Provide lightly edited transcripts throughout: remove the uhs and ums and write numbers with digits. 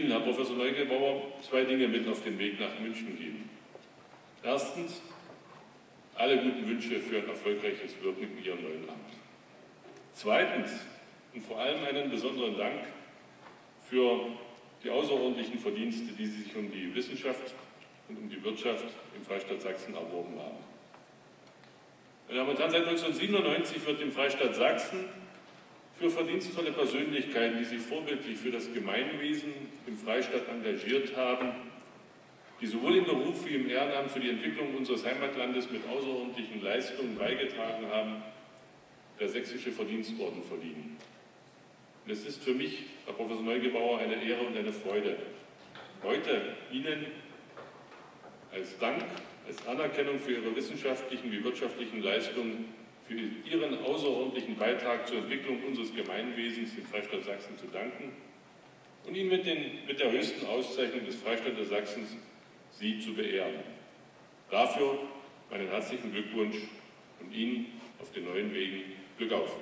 Ihnen, Herr Professor Neugebauer, zwei Dinge mit auf den Weg nach München geben. Erstens, alle guten Wünsche für ein erfolgreiches Wirken in Ihrem neuen Amt. Zweitens und vor allem einen besonderen Dank für die außerordentlichen Verdienste, die Sie sich um die Wissenschaft und um die Wirtschaft im Freistaat Sachsen erworben haben. Meine Damen und Herren, seit 1997 wird im Freistaat Sachsen für verdienstvolle Persönlichkeiten, die sich vorbildlich für das Gemeinwesen im Freistaat engagiert haben, die sowohl im Beruf wie im Ehrenamt für die Entwicklung unseres Heimatlandes mit außerordentlichen Leistungen beigetragen haben, der Sächsische Verdienstorden verliehen. Und es ist für mich, Herr Professor Neugebauer, eine Ehre und eine Freude, heute Ihnen als Dank, als Anerkennung für Ihre wissenschaftlichen wie wirtschaftlichen Leistungen, für Ihren außerordentlichen Beitrag zur Entwicklung unseres Gemeinwesens im Freistaat Sachsen zu danken und Ihnen mit der höchsten Auszeichnung des Freistaates Sachsens Sie zu beehren. Dafür meinen herzlichen Glückwunsch und Ihnen auf den neuen Wegen Glück auf!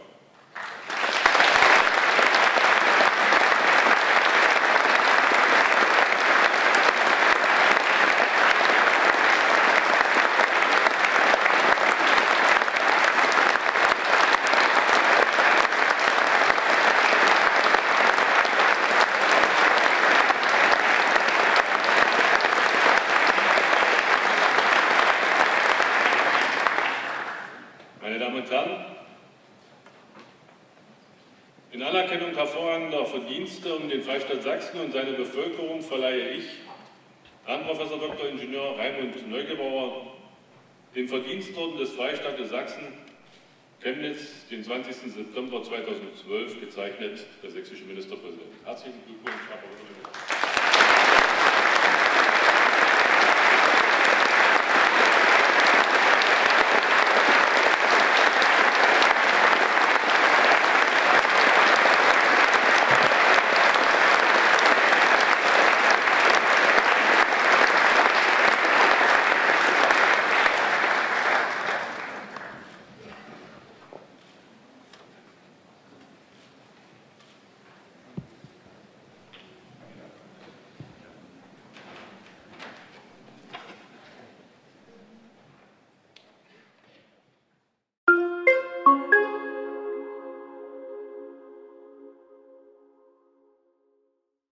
Meine Damen und Herren, in Anerkennung hervorragender Verdienste um den Freistaat Sachsen und seine Bevölkerung verleihe ich Herrn Prof. Dr. Ingenieur Raimund Neugebauer den Verdienstorden des Freistaates Sachsen, Chemnitz, den 20. September 2012, gezeichnet der sächsische Ministerpräsident. Herzlichen Glückwunsch, Herr Professor Neugebauer.